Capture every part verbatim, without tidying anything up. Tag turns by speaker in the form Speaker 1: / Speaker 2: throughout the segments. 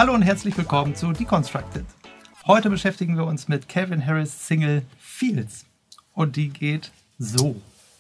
Speaker 1: Hallo und herzlich willkommen zu Deconstructed. Heute beschäftigen wir uns mit Calvin Harris Single Fields. Und die geht so.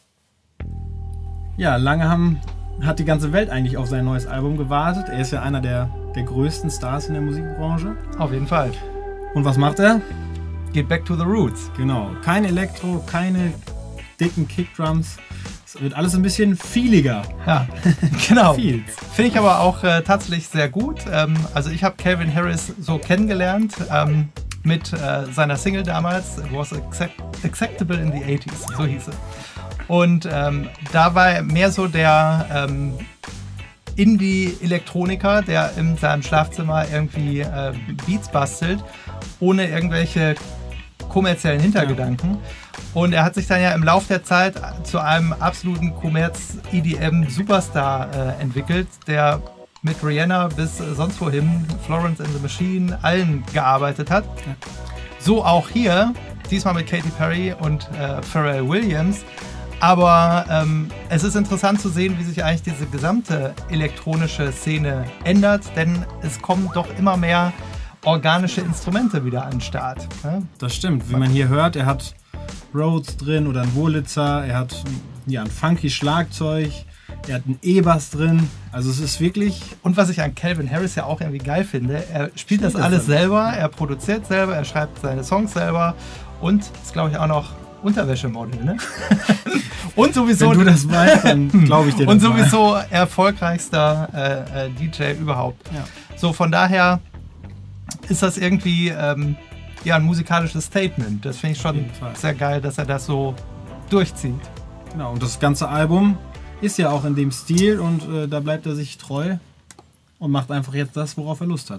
Speaker 2: Ja, lange haben, hat die ganze Welt eigentlich auf sein neues Album gewartet. Er ist ja einer der, der größten Stars in der Musikbranche.
Speaker 1: Auf jeden Fall.
Speaker 2: Und was macht er?
Speaker 1: Geht back to the roots.
Speaker 2: Genau. Kein Elektro, keine dicken Kickdrums. Es wird alles ein bisschen feeliger.
Speaker 1: Ja, genau.
Speaker 2: Fields.
Speaker 1: Finde ich aber auch äh, tatsächlich sehr gut. Ähm, also ich habe Calvin Harris so kennengelernt ähm, mit äh, seiner Single damals, It Was Accept Acceptable in the eighties, so hieß es. Und ähm, da war er mehr so der ähm, Indie-Elektroniker, der in seinem Schlafzimmer irgendwie äh, Beats bastelt, ohne irgendwelche kommerziellen Hintergedanken. Ja. Und er hat sich dann ja im Laufe der Zeit zu einem absoluten Kommerz-E D M-Superstar äh, entwickelt, der mit Rihanna bis äh, sonst wohin, Florence and the Machine, allen gearbeitet hat. Ja. So auch hier, diesmal mit Katy Perry und äh, Pharrell Williams. Aber ähm, es ist interessant zu sehen, wie sich eigentlich diese gesamte elektronische Szene ändert, denn es kommen doch immer mehr organische Instrumente wieder an den Start. Ne?
Speaker 2: Das stimmt. Wie man hier hört, er hat Rhodes drin oder ein Wurlitzer, er hat ja, ein funky Schlagzeug, er hat einen E-Bass drin. Also es ist wirklich...
Speaker 1: Und was ich an Calvin Harris ja auch irgendwie geil finde, er spielt, spielt das alles das selber, er produziert selber, er schreibt seine Songs selber und ist, glaube ich, auch noch Unterwäschemodel, ne? Und sowieso...
Speaker 2: Wenn du das weißt, dann glaube ich dir das
Speaker 1: Und sowieso mal. Erfolgreichster äh, äh, D J überhaupt.
Speaker 2: Ja.
Speaker 1: So, von daher ist das irgendwie ähm, ja, ein musikalisches Statement. Das finde ich schon sehr geil, dass er das so durchzieht.
Speaker 2: Genau, und das ganze Album ist ja auch in dem Stil und äh, da bleibt er sich treu und macht einfach jetzt das, worauf er Lust hat.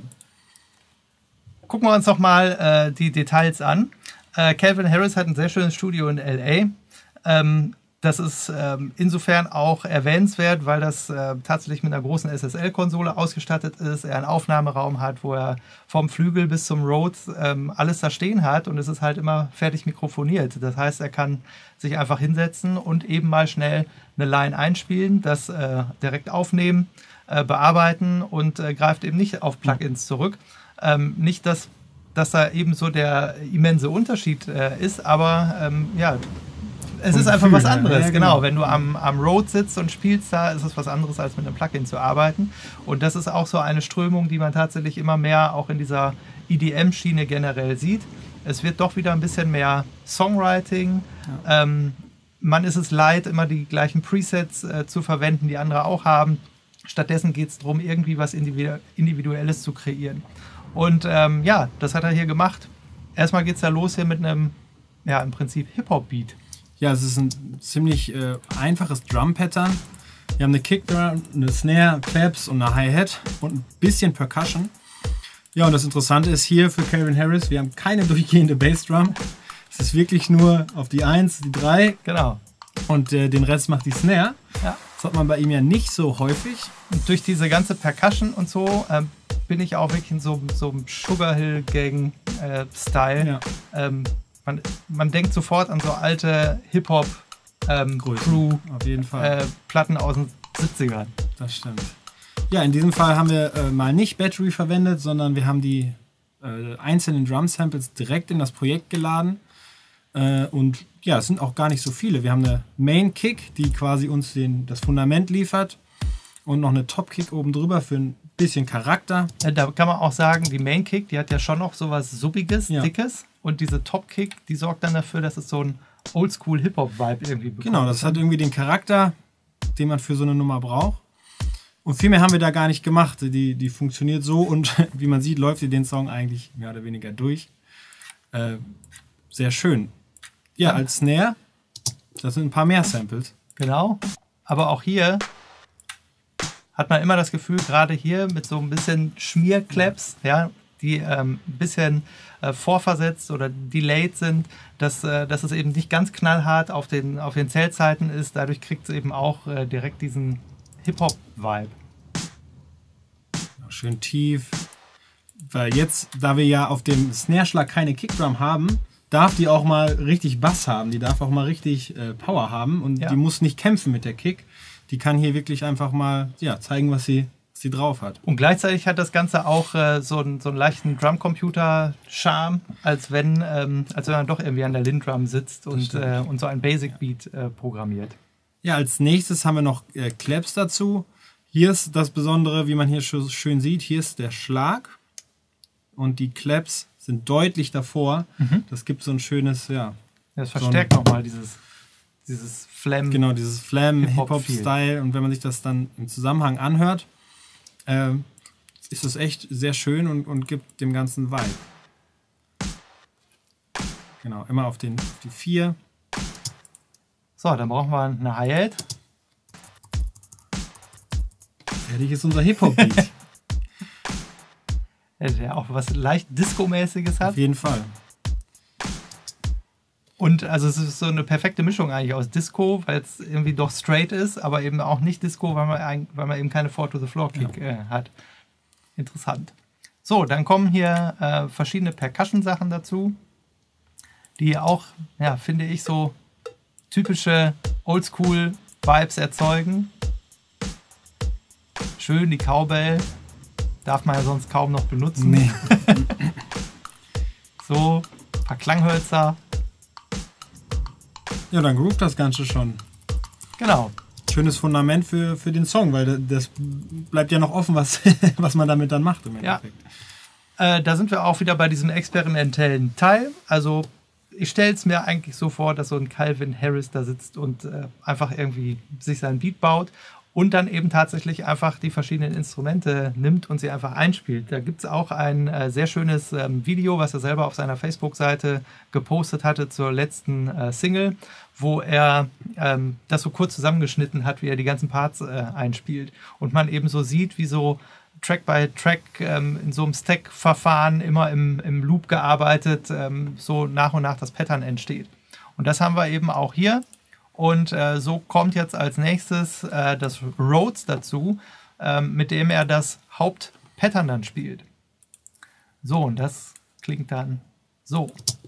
Speaker 1: Gucken wir uns doch mal äh, die Details an. Äh, Calvin Harris hat ein sehr schönes Studio in L A. Ähm, das ist ähm, insofern auch erwähnenswert, weil das äh, tatsächlich mit einer großen S S L-Konsole ausgestattet ist. Er einen Aufnahmeraum hat, wo er vom Flügel bis zum Rhodes ähm, alles da stehen hat und es ist halt immer fertig mikrofoniert. Das heißt, er kann sich einfach hinsetzen und eben mal schnell eine Line einspielen, das äh, direkt aufnehmen, äh, bearbeiten und äh, greift eben nicht auf Plugins zurück. Ähm, nicht, dass, dass da eben so der immense Unterschied äh, ist, aber ähm, ja, es ist einfach was anderes. Ja, genau. genau, wenn du am, am Rhodes sitzt und spielst da, ist es was anderes, als mit einem Plugin zu arbeiten. Und das ist auch so eine Strömung, die man tatsächlich immer mehr auch in dieser E D M-Schiene generell sieht. Es wird doch wieder ein bisschen mehr Songwriting. Ja. Ähm, man ist es leid, immer die gleichen Presets äh, zu verwenden, die andere auch haben. Stattdessen geht es darum, irgendwie was Individuelles zu kreieren. Und ähm, ja, das hat er hier gemacht. Erstmal geht es da los hier mit einem, ja, im Prinzip Hip-Hop-Beat.
Speaker 2: Ja, es ist ein ziemlich äh, einfaches Drum-Pattern. Wir haben eine Kickdrum, eine Snare, Claps und eine Hi-Hat und ein bisschen Percussion. Ja, und das Interessante ist hier für Calvin Harris, wir haben keine durchgehende Bassdrum. Es ist wirklich nur auf die eins, die drei.
Speaker 1: Genau.
Speaker 2: Und äh, den Rest macht die Snare.
Speaker 1: Ja.
Speaker 2: Das hat man bei ihm ja nicht so häufig.
Speaker 1: Und durch diese ganze Percussion und so ähm, bin ich auch wirklich in so, so einem Sugar Hill Gang äh, Style.
Speaker 2: Ja.
Speaker 1: Ähm, man, man denkt sofort an so alte Hip-Hop ähm, Crew
Speaker 2: auf jeden Fall.
Speaker 1: Äh, Platten aus den siebzigern.
Speaker 2: Das stimmt. Ja, in diesem Fall haben wir äh, mal nicht Battery verwendet, sondern wir haben die äh, einzelnen Drum-Samples direkt in das Projekt geladen. Äh, und ja, es sind auch gar nicht so viele. Wir haben eine Main-Kick, die quasi uns den, das Fundament liefert. Und noch eine Top-Kick oben drüber für ein bisschen Charakter.
Speaker 1: Da kann man auch sagen, die Main-Kick, die hat ja schon noch so was Suppiges, ja. Dickes. Und diese Top-Kick, die sorgt dann dafür, dass es so ein Oldschool-Hip-Hop-Vibe irgendwie bekommt.
Speaker 2: Genau, das hat irgendwie den Charakter, den man für so eine Nummer braucht. Und viel mehr haben wir da gar nicht gemacht. Die, die funktioniert so und wie man sieht, läuft ihr den Song eigentlich mehr oder weniger durch. Äh, sehr schön. Ja, als Snare, das sind ein paar mehr Samples.
Speaker 1: Genau, aber auch hier hat man immer das Gefühl, gerade hier mit so ein bisschen Schmierclaps, ja, die ähm, ein bisschen äh, vorversetzt oder delayed sind, dass, äh, dass es eben nicht ganz knallhart auf den, auf den Zählzeiten ist. Dadurch kriegt es eben auch äh, direkt diesen Hip-Hop-Vibe.
Speaker 2: Schön tief. Weil jetzt, da wir ja auf dem Snare-Schlag keine Kickdrum haben, darf die auch mal richtig Bass haben. Die darf auch mal richtig äh, Power haben und ja. Die muss nicht kämpfen mit der Kick. Die kann hier wirklich einfach mal ja, zeigen, was sie, was sie drauf hat.
Speaker 1: Und gleichzeitig hat das Ganze auch äh, so, einen, so einen leichten Drumcomputer-Charme, als wenn, ähm, als wenn man doch irgendwie an der Lindrum sitzt und, äh, und so ein Basic-Beat äh, programmiert.
Speaker 2: Ja, als nächstes haben wir noch äh, Claps dazu. Hier ist das Besondere, wie man hier sch schön sieht, hier ist der Schlag und die Claps sind deutlich davor. Mhm. Das gibt so ein schönes, ja.
Speaker 1: Das verstärkt so nochmal dieses, dieses Flam.
Speaker 2: Genau, dieses Flam-Hip-Hop-Style. Und wenn man sich das dann im Zusammenhang anhört, äh, ist das echt sehr schön und, und gibt dem Ganzen Vibe. Genau, immer auf, den, auf die vier.
Speaker 1: So, dann brauchen wir eine Hi-Hat.
Speaker 2: Fertig ist unser Hip-Hop-Beat.
Speaker 1: Ja, der auch was leicht Disco-mäßiges hat.
Speaker 2: Auf jeden Fall.
Speaker 1: Und also es ist so eine perfekte Mischung eigentlich aus Disco, weil es irgendwie doch straight ist, aber eben auch nicht Disco, weil man, weil man eben keine Four-to-the-Floor-Kick ja. äh, hat. Interessant. So, dann kommen hier äh, verschiedene Percussion-Sachen dazu, die auch, ja, finde ich, so typische Oldschool-Vibes erzeugen. Schön, die Cowbell. Darf man ja sonst kaum noch benutzen.
Speaker 2: Nee.
Speaker 1: So, ein paar Klanghölzer.
Speaker 2: Ja, dann groovt das Ganze schon.
Speaker 1: Genau.
Speaker 2: Schönes Fundament für, für den Song, weil das bleibt ja noch offen, was, was man damit dann macht im Endeffekt.
Speaker 1: Ja. Äh, da sind wir auch wieder bei diesem experimentellen Teil. Also ich stelle es mir eigentlich so vor, dass so ein Calvin Harris da sitzt und äh, einfach irgendwie sich sein Beat baut und dann eben tatsächlich einfach die verschiedenen Instrumente nimmt und sie einfach einspielt. Da gibt es auch ein äh, sehr schönes ähm, Video, was er selber auf seiner Facebook-Seite gepostet hatte zur letzten äh, Single, wo er ähm, das so kurz zusammengeschnitten hat, wie er die ganzen Parts äh, einspielt. Und man eben so sieht, wie so Track by Track ähm, in so einem Stack-Verfahren immer im, im Loop gearbeitet, ähm, so nach und nach das Pattern entsteht. Und das haben wir eben auch hier. Und äh, so kommt jetzt als nächstes äh, das Rhodes dazu, ähm, mit dem er das Hauptpattern dann spielt. So, und das klingt dann so.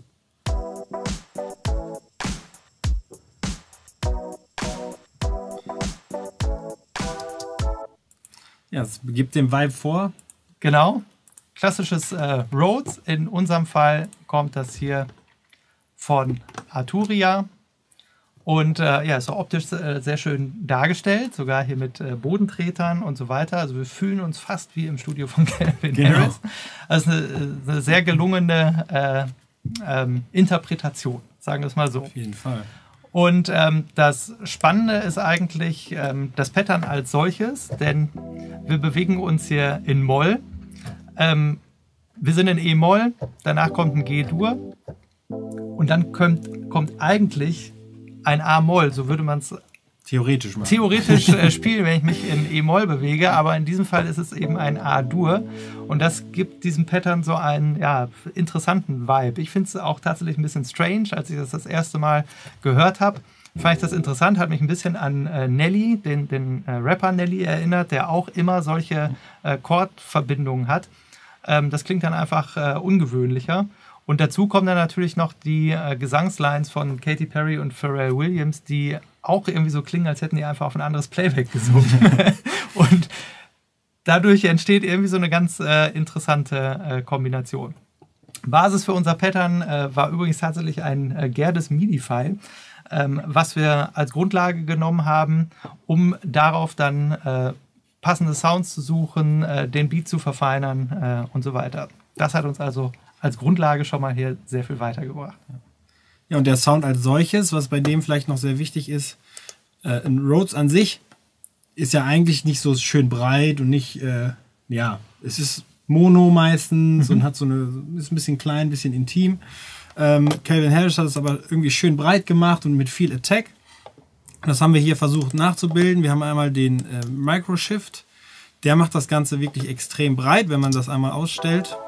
Speaker 2: Ja, es gibt den Vibe vor.
Speaker 1: Genau. Klassisches äh, Rhodes. In unserem Fall kommt das hier von Arturia. Und äh, ja, ist auch optisch äh, sehr schön dargestellt, sogar hier mit äh, Bodentretern und so weiter. Also wir fühlen uns fast wie im Studio von Calvin
Speaker 2: genau.
Speaker 1: Harris. Also eine, eine sehr gelungene äh, ähm, Interpretation, sagen wir es mal so.
Speaker 2: Auf jeden Fall.
Speaker 1: Und ähm, das Spannende ist eigentlich ähm, das Pattern als solches, denn wir bewegen uns hier in Moll. Ähm, wir sind in E-Moll, danach kommt ein G-Dur und dann kommt, kommt eigentlich ein A-Moll, so würde man es
Speaker 2: theoretisch machen.
Speaker 1: Theoretisch äh, spielen, wenn ich mich in E-Moll bewege, aber in diesem Fall ist es eben ein A-Dur und das gibt diesem Pattern so einen ja, interessanten Vibe. Ich finde es auch tatsächlich ein bisschen strange, als ich das das erste Mal gehört habe. Fand ich das interessant, hat mich ein bisschen an äh, Nelly, den, den äh, Rapper Nelly erinnert, der auch immer solche äh, Chordverbindungen hat. Ähm, das klingt dann einfach äh, ungewöhnlicher. Und dazu kommen dann natürlich noch die äh, Gesangslines von Katy Perry und Pharrell Williams, die auch irgendwie so klingen, als hätten die einfach auf ein anderes Playback gesungen. Und dadurch entsteht irgendwie so eine ganz äh, interessante äh, Kombination. Basis für unser Pattern äh, war übrigens tatsächlich ein äh, Gerdes MIDI-File, ähm, was wir als Grundlage genommen haben, um darauf dann äh, passende Sounds zu suchen, äh, den Beat zu verfeinern äh, und so weiter. Das hat uns also als Grundlage schon mal hier sehr viel weitergebracht.
Speaker 2: Ja, und der Sound als solches, was bei dem vielleicht noch sehr wichtig ist, äh, ein Rhodes an sich ist ja eigentlich nicht so schön breit und nicht, äh, ja, es ist Mono meistens mhm. und hat so eine, ist ein bisschen klein, ein bisschen intim. Ähm, Calvin Harris hat es aber irgendwie schön breit gemacht und mit viel Attack. Das haben wir hier versucht nachzubilden. Wir haben einmal den äh, Microshift. Der macht das Ganze wirklich extrem breit, wenn man das einmal ausstellt.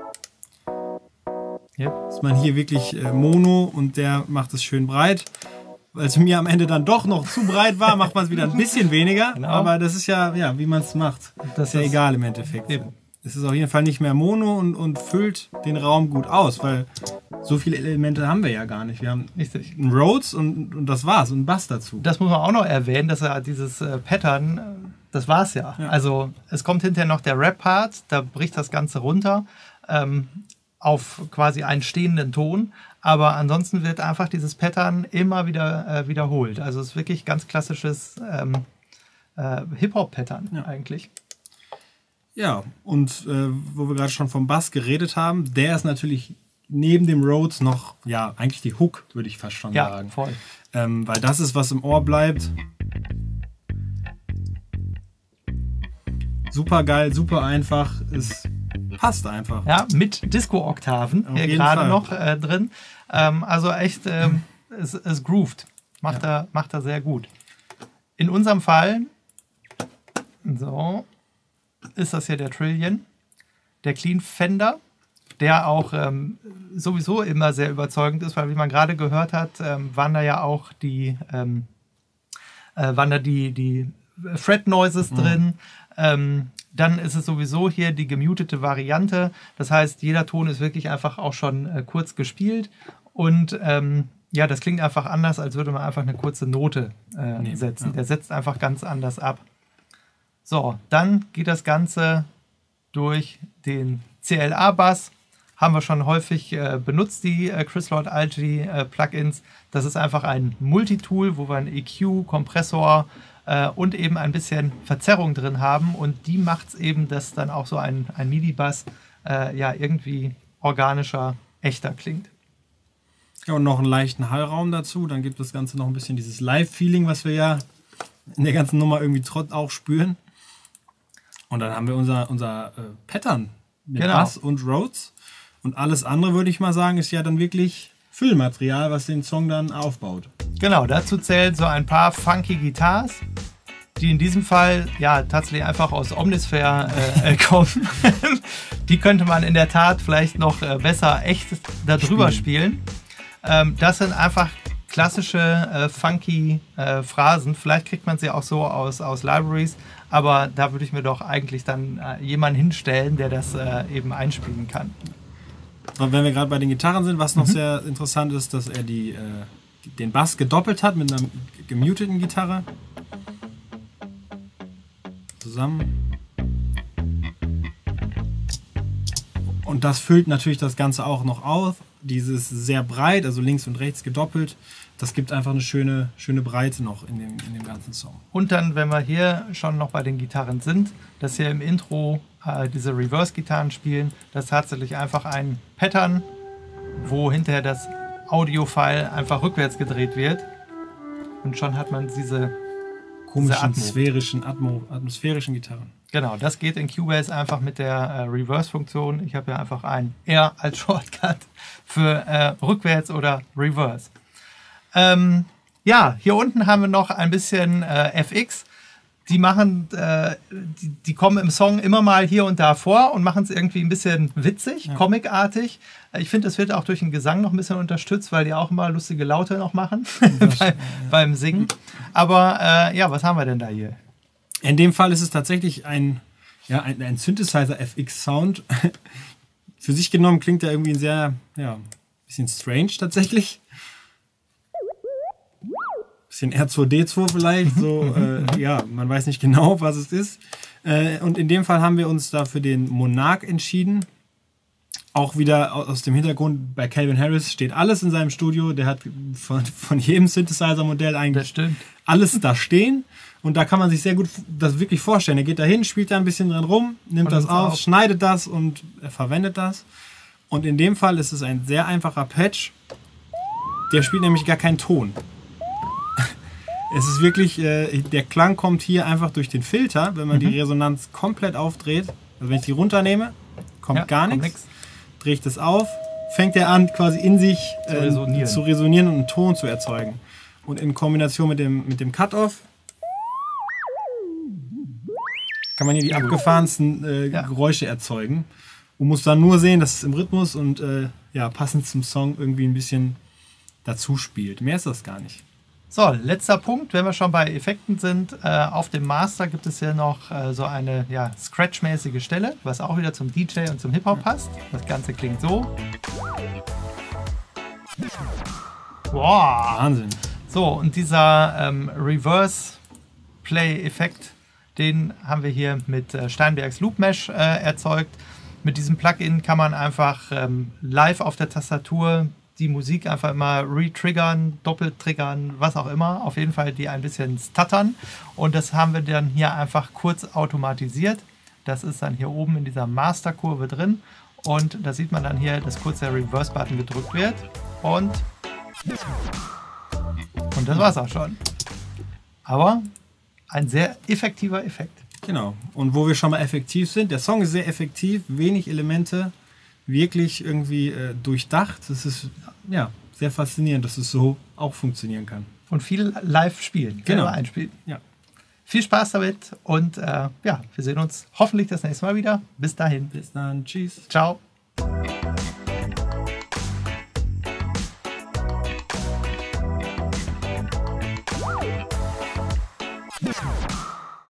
Speaker 1: Yep.
Speaker 2: Ist man hier wirklich äh, Mono und der macht es schön breit. Weil es mir am Ende dann doch noch zu breit war, macht man es wieder ein bisschen weniger.
Speaker 1: Genau.
Speaker 2: Aber das ist ja, ja wie man es macht. Das ist ja egal im Endeffekt.
Speaker 1: Eben.
Speaker 2: Es ist auf jeden Fall nicht mehr Mono und, und füllt den Raum gut aus, weil so viele Elemente haben wir ja gar nicht. Wir haben
Speaker 1: Richtig.
Speaker 2: einen Rhodes und, und das war's und einen Bass dazu.
Speaker 1: Das muss man auch noch erwähnen, dass er dieses äh, Pattern, äh, das war's ja. ja. Also es kommt hinterher noch der Rap-Part, da bricht das Ganze runter ähm, auf quasi einen stehenden Ton. Aber ansonsten wird einfach dieses Pattern immer wieder äh, wiederholt. Also es ist wirklich ganz klassisches ähm, äh, Hip-Hop-Pattern ja. eigentlich.
Speaker 2: Ja, und äh, wo wir gerade schon vom Bass geredet haben, der ist natürlich neben dem Rhodes noch, ja, eigentlich die Hook, würde ich fast schon
Speaker 1: ja,
Speaker 2: sagen.
Speaker 1: Voll.
Speaker 2: Ähm, weil das ist, was im Ohr bleibt. Super geil, super einfach, es passt einfach.
Speaker 1: Ja, mit Disco-Oktaven hier gerade noch äh, drin. Ähm, also echt, ähm, es, es groovt. Macht, ja. er, macht er sehr gut. In unserem Fall, so, ist das hier der Trillion, der Clean Fender, der auch ähm, sowieso immer sehr überzeugend ist, weil wie man gerade gehört hat, ähm, waren da ja auch die, ähm, äh, waren da die, die Fret Noises mhm. drin. Ähm, dann ist es sowieso hier die gemutete Variante. Das heißt, jeder Ton ist wirklich einfach auch schon äh, kurz gespielt. Und ähm, ja, das klingt einfach anders, als würde man einfach eine kurze Note äh, nee, setzen. Ja. Der setzt einfach ganz anders ab. So, dann geht das Ganze durch den C L A-Bass. Haben wir schon häufig äh, benutzt, die äh, Chris Lord Alge äh, Plugins. Das ist einfach ein Multitool, wo wir einen E Q, Kompressor äh, und eben ein bisschen Verzerrung drin haben. Und die macht es eben, dass dann auch so ein, ein MIDI-Bass äh, ja irgendwie organischer, echter klingt.
Speaker 2: Ja, und noch einen leichten Hallraum dazu. Dann gibt das Ganze noch ein bisschen dieses Live-Feeling, was wir ja in der ganzen Nummer irgendwie trotz auch spüren. Und dann haben wir unser, unser äh, Pattern mit genau. Bass und Rhodes. Und alles andere, würde ich mal sagen, ist ja dann wirklich Füllmaterial, was den Song dann aufbaut.
Speaker 1: Genau, dazu zählen so ein paar funky Guitars, die in diesem Fall ja tatsächlich einfach aus Omnisphere äh, kommen. Die könnte man in der Tat vielleicht noch äh, besser echt darüber spielen. spielen. Ähm, das sind einfach klassische äh, funky äh, Phrasen. Vielleicht kriegt man sie auch so aus, aus Libraries, aber da würde ich mir doch eigentlich dann äh, jemanden hinstellen, der das äh, eben einspielen kann.
Speaker 2: Und wenn wir gerade bei den Gitarren sind, was noch mhm. sehr interessant ist, dass er die, äh, den Bass gedoppelt hat mit einer gemuteten Gitarre. Zusammen. Und das füllt natürlich das Ganze auch noch auf. Dieses sehr breit, also links und rechts gedoppelt, das gibt einfach eine schöne, schöne Breite noch in dem, in dem ganzen Song.
Speaker 1: Und dann, wenn wir hier schon noch bei den Gitarren sind, dass hier im Intro äh, diese Reverse-Gitarren spielen, das ist tatsächlich einfach ein Pattern, wo hinterher das Audio-File einfach rückwärts gedreht wird. Und schon hat man diese
Speaker 2: komischen, diese sphärischen, Atmo, atmosphärischen Gitarren.
Speaker 1: Genau, das geht in Cubase einfach mit der äh, Reverse-Funktion. Ich habe ja einfach ein R als Shortcut für äh, rückwärts oder Reverse. Ähm, ja, hier unten haben wir noch ein bisschen äh, F X. Die machen, äh, die, die kommen im Song immer mal hier und da vor und machen es irgendwie ein bisschen witzig, ja. comicartig. Ich finde, es wird auch durch den Gesang noch ein bisschen unterstützt, weil die auch immer lustige Laute noch machen bei, ja. beim Singen. Aber äh, ja, was haben wir denn da hier?
Speaker 2: In dem Fall ist es tatsächlich ein, ja, ein, ein Synthesizer-F X-Sound. Für sich genommen klingt er irgendwie sehr, ja, bisschen strange tatsächlich. Bisschen R zwei D zwei vielleicht, so, äh, ja, man weiß nicht genau, was es ist. Äh, und in dem Fall haben wir uns da für den Monarch entschieden. Auch wieder aus dem Hintergrund, bei Calvin Harris steht alles in seinem Studio. Der hat von, von jedem Synthesizer-Modell eigentlich alles da stehen. Und da kann man sich sehr gut das wirklich vorstellen. Er geht da hin, spielt da ein bisschen dran rum, nimmt das auf, auf, schneidet das und er verwendet das. Und in dem Fall ist es ein sehr einfacher Patch. Der spielt nämlich gar keinen Ton. Es ist wirklich, äh, der Klang kommt hier einfach durch den Filter, wenn man mhm. die Resonanz komplett aufdreht. Also wenn ich die runternehme, kommt ja, gar nichts. Drehe ich das auf, fängt er an, quasi in sich äh, zu, resonieren. zu resonieren und einen Ton zu erzeugen. Und in Kombination mit dem, mit dem Cut-Off kann man hier die abgefahrensten äh, ja. Geräusche erzeugen. Und muss dann nur sehen, dass es im Rhythmus und äh, ja, passend zum Song irgendwie ein bisschen dazu spielt. Mehr ist das gar nicht.
Speaker 1: So, letzter Punkt, wenn wir schon bei Effekten sind. Äh, auf dem Master gibt es hier noch äh, so eine ja, Scratch-mäßige Stelle, was auch wieder zum D J und zum Hip-Hop passt. Das Ganze klingt so. Boah.
Speaker 2: Wahnsinn.
Speaker 1: So, und dieser ähm, Reverse-Play-Effekt, den haben wir hier mit äh, Steinbergs Loop Mesh äh, erzeugt. Mit diesem Plugin kann man einfach ähm, live auf der Tastatur die Musik einfach immer retriggern, doppelt triggern, was auch immer. Auf jeden Fall die ein bisschen stuttern. Und das haben wir dann hier einfach kurz automatisiert. Das ist dann hier oben in dieser Masterkurve drin. Und da sieht man dann hier, dass kurz der Reverse-Button gedrückt wird. Und, und das war's auch schon. Aber ein sehr effektiver Effekt.
Speaker 2: Genau. Und wo wir schon mal effektiv sind, der Song ist sehr effektiv, wenig Elemente, wirklich irgendwie äh, durchdacht. Das ist ja sehr faszinierend, dass es so auch funktionieren kann.
Speaker 1: Und viel live spielen,
Speaker 2: genau,
Speaker 1: einspielen.
Speaker 2: Ja.
Speaker 1: Viel Spaß damit und äh, ja, wir sehen uns hoffentlich das nächste Mal wieder. Bis dahin.
Speaker 2: Bis dann. Tschüss.
Speaker 1: Ciao.